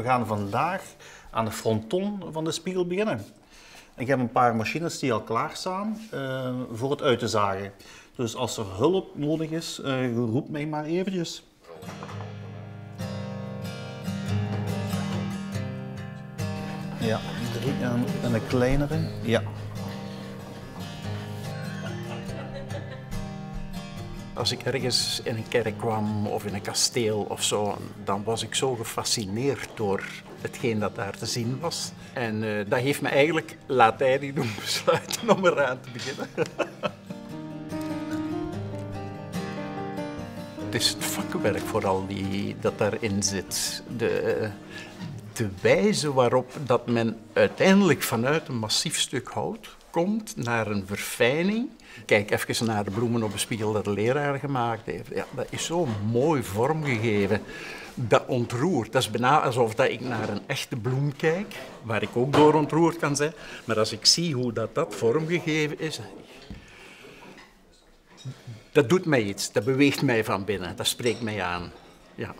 We gaan vandaag aan de fronton van de spiegel beginnen. Ik heb een paar machines die al klaarstaan voor het uit te zagen. Dus als er hulp nodig is, roep mij maar eventjes. Ja, 3 en een kleinere. Ja. Als ik ergens in een kerk kwam of in een kasteel of zo, dan was ik zo gefascineerd door hetgeen dat daar te zien was. En dat heeft me eigenlijk Latijn doen besluiten om eraan te beginnen. Het is het vakkenwerk vooral dat daarin zit. De wijze waarop dat men uiteindelijk vanuit een massief stuk hout komt naar een verfijning. Kijk even naar de bloemen op een spiegel dat de leraar gemaakt heeft. Ja, dat is zo mooi vormgegeven. Dat ontroert. Dat is bijna alsof dat ik naar een echte bloem kijk, waar ik ook door ontroerd kan zijn. Maar als ik zie hoe dat vormgegeven is, dat doet mij iets. Dat beweegt mij van binnen. Dat spreekt mij aan. Ja.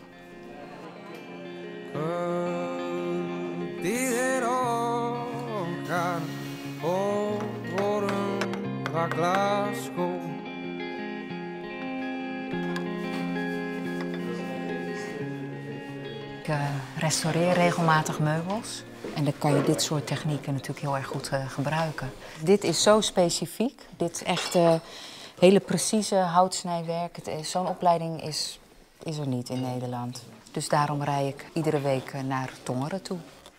Ik restaureer regelmatig meubels en dan kan je dit soort technieken natuurlijk heel erg goed gebruiken. Dit is zo specifiek, dit echt hele precieze houtsnijwerk. Zo'n opleiding is er niet in Nederland. Dus daarom rij ik iedere week naar Tongeren toe.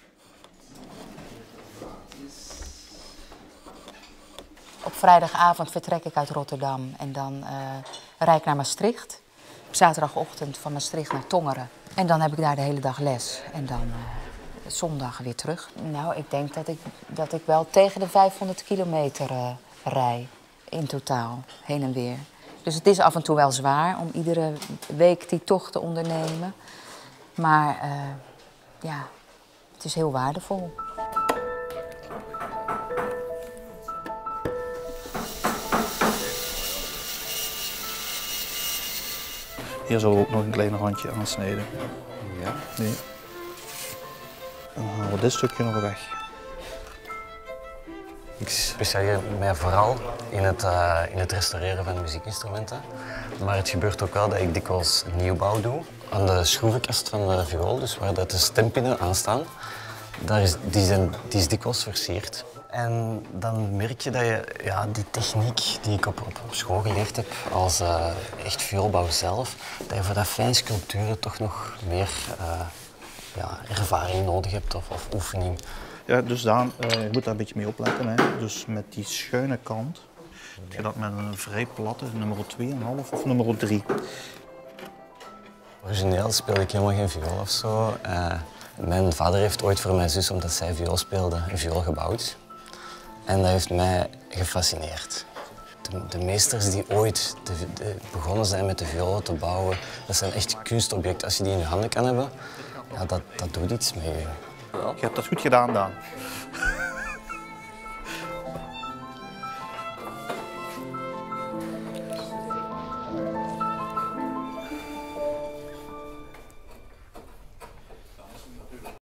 Op vrijdagavond vertrek ik uit Rotterdam en dan rijd ik naar Maastricht. Op zaterdagochtend van Maastricht naar Tongeren. En dan heb ik daar de hele dag les. En dan zondag weer terug. Nou, ik denk dat ik wel tegen de 500 kilometer rij. In totaal, heen en weer. Dus het is af en toe wel zwaar om iedere week die tocht te ondernemen. Maar ja, het is heel waardevol. Hier zullen we ook nog een klein randje aansnijden. Ja? Nee. Dan halen we dit stukje nog weg. Ik specialiseer mij vooral in het restaureren van muziekinstrumenten. Maar het gebeurt ook wel dat ik dikwijls nieuwbouw doe aan de schroevenkast van de viool, dus waar dat de stempinnen aan staan. Die is dikwijls versierd. En dan merk je dat je die techniek die ik op school geleerd heb als echt vioolbouw zelf, dat je voor dat fijn sculpturen toch nog meer ervaring nodig hebt of oefening. Ja, dus Daan, je moet daar een beetje mee opletten. Hè. Dus met die schuine kant, doe je dat met een vrij platte, nummer 2,5 of nummer 3. Origineel speel ik helemaal geen viool of zo. Mijn vader heeft ooit voor mijn zus, omdat zij viool speelde, een viool gebouwd. En dat heeft mij gefascineerd. De meesters die ooit begonnen zijn met de violen te bouwen, dat zijn echt kunstobjecten. Als je die in je handen kan hebben, ja, dat doet iets met je. Je hebt dat goed gedaan, Daan.